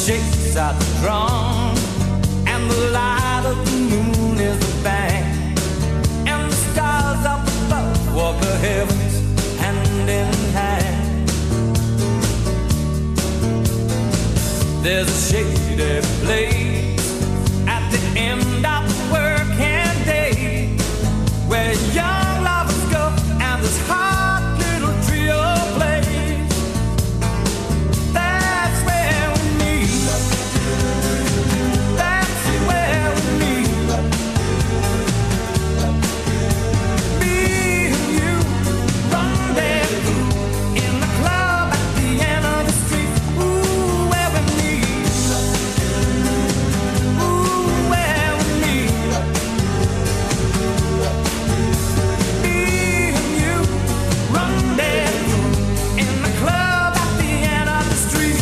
shakes out the drum, and the light of the moon is a bang, and the stars up above walk the heavens hand in hand. There's a shady place at the end of the working day, where young lovers go and this hot little trio plays. That's where we meet. That's where we meet. Me and you, rendezvous in the club at the end of the street. Ooh, where we meet. Ooh, where we meet. Me and you, rendezvous in the club at the end of the street.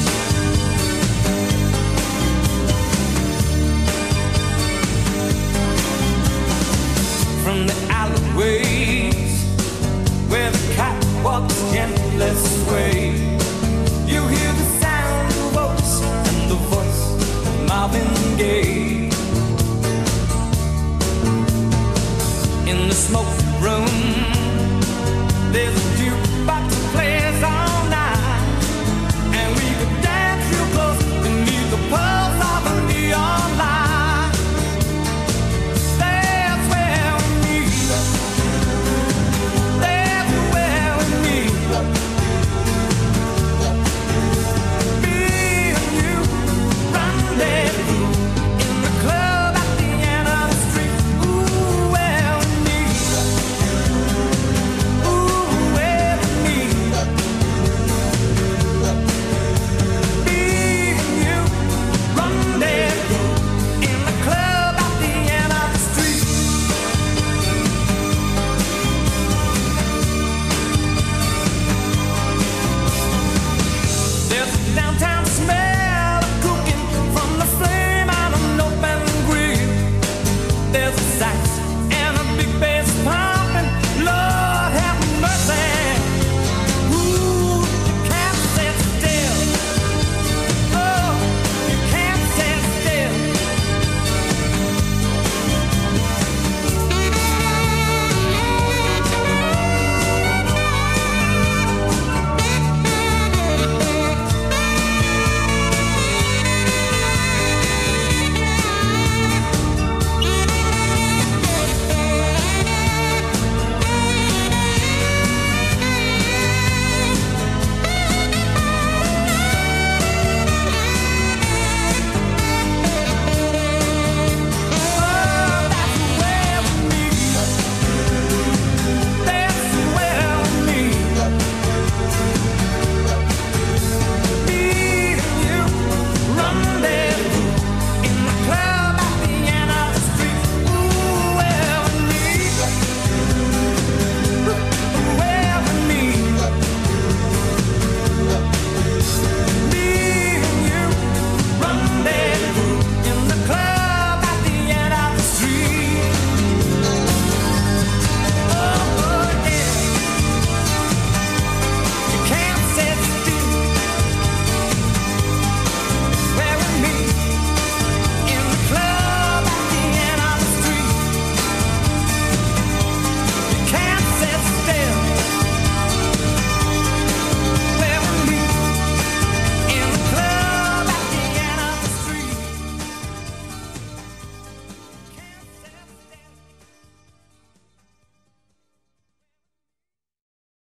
From the alleyways where the catwalks gently sway, you hear the sound of voice and the voice of Marvin Gaye. In the smoke